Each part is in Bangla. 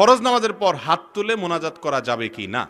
ফরজ নামাজের পর হাত তুলে মোনাজাত করা যাবে কি না।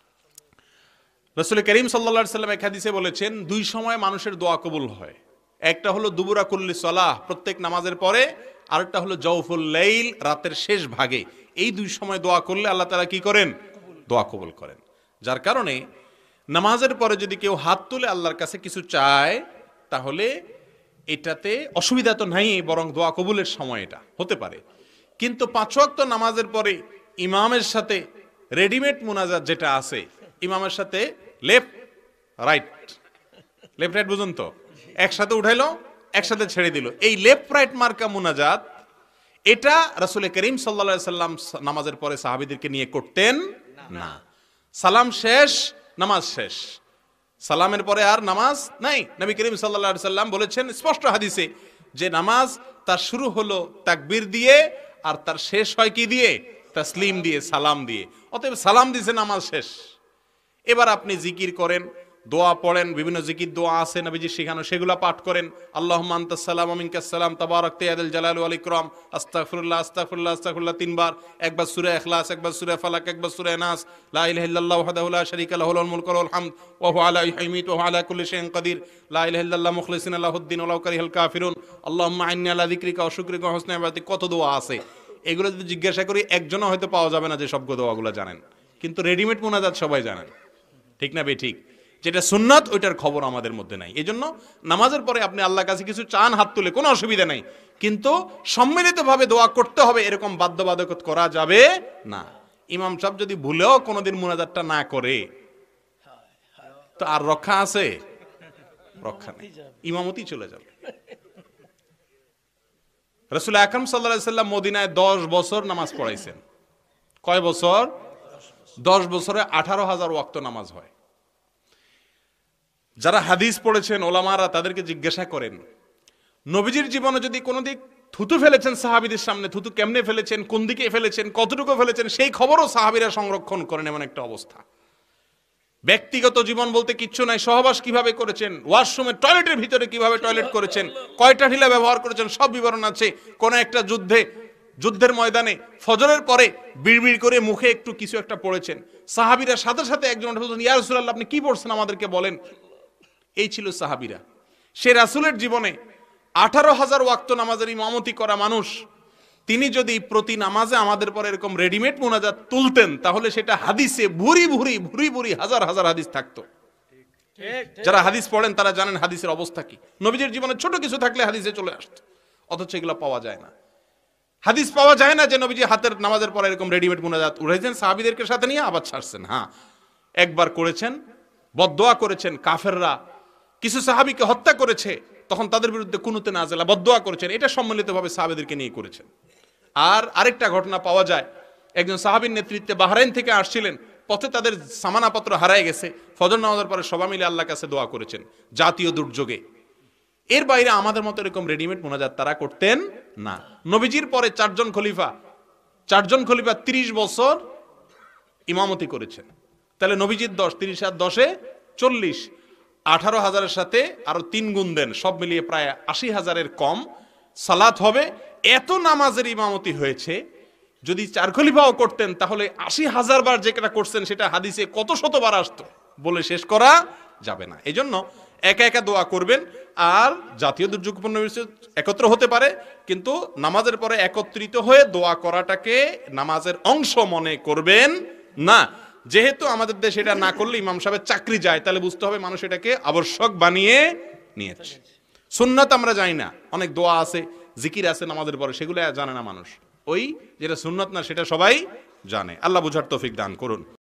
রাসূল করিম সাল্লাল্লাহু আলাইহি ওয়াসাল্লাম এক হাদিসে বলেছেন, দুই সময় মানুষের দোয়া কবুল হয়। একটা হলো দুবুরা কুল্লি সালাহ, প্রত্যেক নামাজের পরে, আরেকটা হলো জওফুল লাইল, রাতের শেষ ভাগে। এই দুই সময় দোয়া করলে আল্লাহ তাআলা কি করেন? দোয়া কবুল করেন। যার কারণে নামাজের পরে যদি কেউ হাত তুলে আল্লাহর কাছে কিছু চায়, তাহলে এটাতে অসুবিধা তো নাই, বরং দোয়া কবুলের সময় এটা হতে পারে। কিন্তু 5 ওয়াক্ত নামাজের পরে ইমামের সাথে রেডিমেড মুনাজাত যেটা আছে, ইমামের সাথে লেফট রাইট বুঝুন তো, একসাথে উঠাইলো একসাথে ছেড়ে দিল, এই লেফট রাইট মার্কা মুনাজাত, এটা রাসূল করিম সাল্লাল্লাহু আলাইহি সাল্লাম নামাজের পরে সাহাবীদেরকে নিয়ে করতেন না। সালাম শেষ, নামাজ শেষ, সালামের পরে আর নামাজ নাই। নবী করিম সাল্লাল্লাহু আলাইহি সাল্লাম বলেছেন স্পষ্ট হাদিসে যে নামাজ তার শুরু হলো তাকবীর দিয়ে আর তার শেষ হয় কি দিয়ে? তাসলিম দিয়ে, সালাম দিয়ে। অতএব সালাম দিয়েছে, নামাজ শেষ। এবার আপনি জিকির করেন, দোয়া পড়েন, বিভিন্ন জিকির দোয়া আছে নবীজি শেখানো, সেগুলা পাঠ করেন। আল্লাহুম্মা আনতাস সালাম ওয়া মিনকাস সালাম তাবারাকতা ইয়া যাল জালালি ওয়াল ইকরাম, আস্তাগফিরুল্লাহ আস্তাগফিরুল্লাহ আস্তাগফিরুল্লাহ 3 বার, একবার সূরা ইখলাস, একবার সূরা ফালাক, একবার সূরা নাস, লা ইলাহা ইল্লাল্লাহু ওয়াহদাহু লা শারীকা লাহু লাহুল মুলকু ওয়া লাহুল হামদ ওয়া হুয়া আলা ইউমিতু ওয়া আলা কুল্লি শাইইন কাদির, লা ইলাহা ইল্লাল্লাহ মুখলিসিনা লাহুদ-দ্বীন ওয়া লাউ কারিহাল কাফিরুন, আল্লাহুম্মা আ'ইন্নি আলা যিকরিকা ওয়া শুকরিকা ওয়া হুসনি ইবাদাতিক। কত দোয়া আছে, এগুলো যদি জিজ্ঞাসা করি একজনও হয়তো পাওয়া যাবে না যে সব দোয়াগুলো জানেন। কিন্তু রেডিমেড মুনাজাত সবাই জানেন, ঠিক না বে ঠিক? যেটা সুন্নাত ওইটার খবর আমাদের মধ্যে নাই। এই জন্য নামাজের পরে আপনি আল্লাহর কাছে কিছু চান, হাত তুলে, কোনো অসুবিধা নাই, কিন্তু সম্মিলিতভাবে দোয়া করতে হবে, এরকম বাধ্যবাধকতা করা যাবে না। ইমাম সাহেব যদি ভুলেও কোনোদিন মুনাজাতটা না করে তো আর রক্ষা আছে? রক্ষা নেই, ইমামতি চলে যাবে। রাসূল আকরাম সাল্লাল্লাহু আলাইহি সাল্লাম মদিনায় 10 বছর নামাজ পড়াইছেন। কয় বছর? 10 বছরে 18,000 ওয়াক্ত নামাজ হয়। যারা হাদিস পড়েছেন ওলামারা তাদেরকে জিজ্ঞাসা করেন, নবীজির জীবনে যদি কোনো দিক থুতু ফেলেছেন সাহাবীদের সামনে, থুতু কেমনে ফেলেছেন, কোন দিকে ফেলেছেন, কতটুকু ফেলেছেন, সেই খবরও সাহাবীরা সংরক্ষণ করেন, এমন একটা অবস্থা। ব্যক্তিগত জীবন বলতে কিচ্ছু নাই, সহবাস কিভাবে করেছেন, ওয়াশরুমে টয়লেটের ভিতরে কিভাবে টয়লেট করেছেন, কয়টা ঢিলা ব্যবহার করেছেন, সব বিবরণ আছে। কোন একটা যুদ্ধের ময়দানে ফজরের পরে বিড়বিড় করে মুখে একটু কিছু একটা পড়েছেন, সাহাবীরা সাথে সাথে একজন বলছেন, ইয়া রাসূলুল্লাহ আপনি কি পড়ছেন আমাদেরকে বলেন। এই ছিল সাহাবীরা। সে রাসূলের জীবনে 18,000 ওয়াক্ত নামাজের ইমামতি করা মানুষ, তিনি যদি প্রতি নামাজে আমাদের পরে এরকম রেডিমেড মুনাজাত তুলতেন, তাহলে সেটা হাদিসে ভুরি ভুরি হাজার হাজার হাদিস থাকতো। যারা হাদিস পড়েন তারা জানেন হাদিসের অবস্থা কি। নবীজির জীবনে ছোট কিছু থাকলে হাদিসে চলে আসতো, অথচ এগুলো পাওয়া যায় না। হাদিস পাওয়া যায় না যে নবীজি হাতের নামাজের পরে এরকম রেডিমেড মুনাজাত উঠাইছেন, সাহাবীদেরকে সাথে নিয়ে আবার ছাড়ছেন। হ্যাঁ, একবার করেছেন, বদদোয়া করেছেন, কাফেররা কিছু সাহাবীকে হত্যা করেছে, তখন তাদের বিরুদ্ধে কুনুতে নাযিলা বদদোয়া করেছেন, এটা সম্মিলিতভাবে সাহাবীদেরকে নিয়ে করেছেন। আর আরেকটা ঘটনা পাওয়া যায়, একজন সাহাবীর নেতৃত্বে বাহরাইন থেকে আসছিলেন, পথে তাদের সামানাপত্র হারায় গেছে, ফজর নামাজের পরে সবাই মিলে আল্লাহর কাছে দোয়া করেছেন জাতীয় দুর্যোগে। এর বাইরে আমাদের মতো এরকম রেডিমেড মুনাজাত তারা করতেন না। নবীজির পরে 4জন খলিফা 30 বছর ইমামতি করেছেন। তাহলে নবীজির 10, 30 আর 10 40, 18,000-এর সাথে আরো 3 গুণ দেন, সব মিলিয়ে প্রায় 80,000-এর কম সালাত হবে। এত নামাজের ইমামতি হয়েছে, যদি 4 খলিফাও করতেন তাহলে 80,000 বার যেটা করছেন সেটা হাদিসে কত শতবার আসতো বলে শেষ করা যাবে না। এই জন্য একা একা দোয়া করবেন, আর জাতীয় দুর্যোগপূর্ণ একত্র হতে পারে, কিন্তু নামাজের পরে একত্রিত হয়ে দোয়া করাটাকে নামাজের অংশ মনে করবেন না। যেহেতু আমাদের দেশে এটা না করলে ইমাম সাহেবের চাকরি যায়, তাহলে বুঝতে হবে মানুষ এটাকে আবশ্যক বানিয়ে নিয়েছে। সুন্নাত আমরা জানি না, অনেক দোয়া আছে, জিকির আছে নামাজের পরে, সেগুলো জানে না মানুষ। ওই যেটা সুন্নাত না সেটা সবাই জানে। আল্লাহ বুঝার তৌফিক দান করুন।